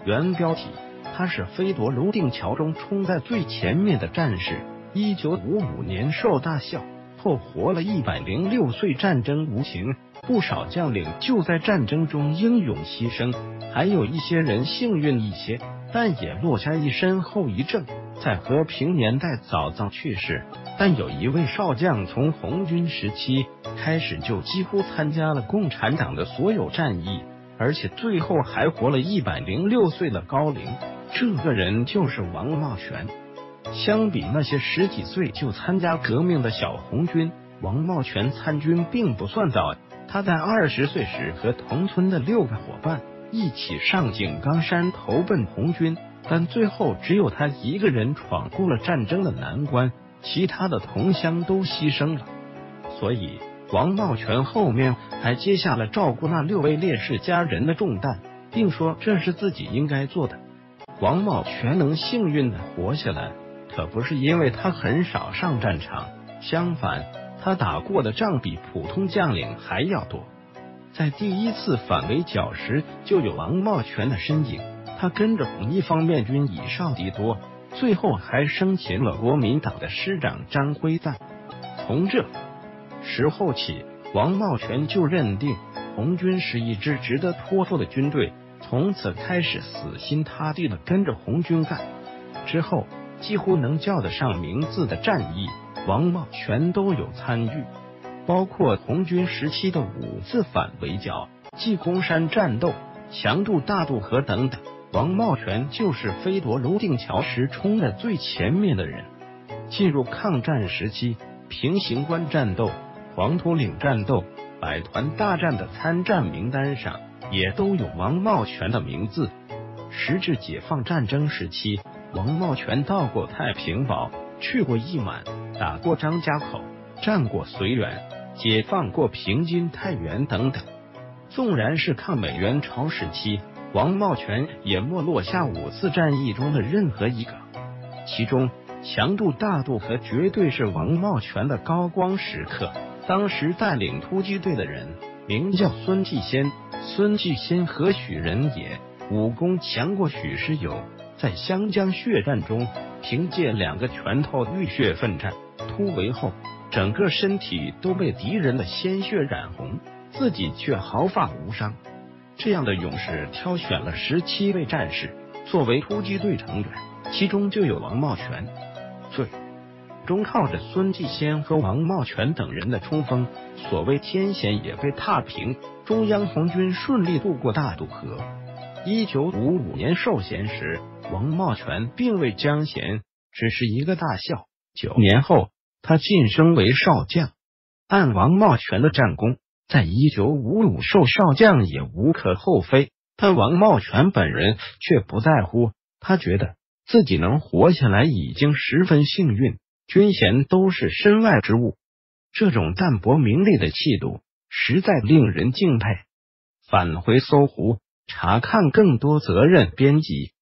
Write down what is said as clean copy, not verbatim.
原标题：他是飞夺泸定桥中冲在最前面的战士。1955年受大笑后活了106岁。战争无情，不少将领就在战争中英勇牺牲，还有一些人幸运一些，但也落下一身后遗症，在和平年代早早去世。但有一位少将从红军时期开始就几乎参加了共产党的所有战役，而且最后还活了106岁的高龄。这个人就是王茂全。相比那些10几岁就参加革命的小红军，王茂全参军并不算早。他在20岁时和同村的6个伙伴一起上井冈山投奔红军，但最后只有他一个人闯过了战争的难关，其他的同乡都牺牲了。所以王茂全后面还接下了照顾那6位烈士家人的重担，并说这是自己应该做的。王茂全能幸运的活下来，可不是因为他很少上战场，相反，他打过的仗比普通将领还要多。在第一次反围剿时就有王茂全的身影，他跟着红一方面军以少敌多，最后还生擒了国民党的师长张辉瓒。从这时候起，王茂全就认定红军是一支值得托付的军队，从此开始死心塌地的跟着红军干。之后几乎能叫得上名字的战役，王茂全都有参与，包括红军时期的5次反围剿、济公山战斗、强渡大渡河等等。王茂全就是飞夺泸定桥时冲在最前面的人。进入抗战时期，平型关战斗、黄土岭战斗、百团大战的参战名单上也都有王茂全的名字。时至解放战争时期，王茂全到过太平堡，去过义满，打过张家口，战过绥远，解放过平津、太原等等。纵然是抗美援朝时期，王茂全也没落下5次战役中的任何一个。其中强渡大渡河绝对是王茂全的高光时刻。当时带领突击队的人名叫孙继先，孙继先何许人也？武功强过许世友，在湘江血战中凭借2个拳头浴血奋战，突围后整个身体都被敌人的鲜血染红，自己却毫发无伤。这样的勇士挑选了17位战士作为突击队成员，其中就有王茂全。最终靠着孙继先和王茂全等人的冲锋，所谓天险也被踏平，中央红军顺利渡过大渡河。1955年授衔时，王茂全并未将衔，只是一个大校。9年后，他晋升为少将。按王茂全的战功，在1955授少将也无可厚非，但王茂全本人却不在乎，他觉得自己能活下来已经十分幸运，军衔都是身外之物。这种淡泊名利的气度实在令人敬佩。返回搜狐查看更多责任编辑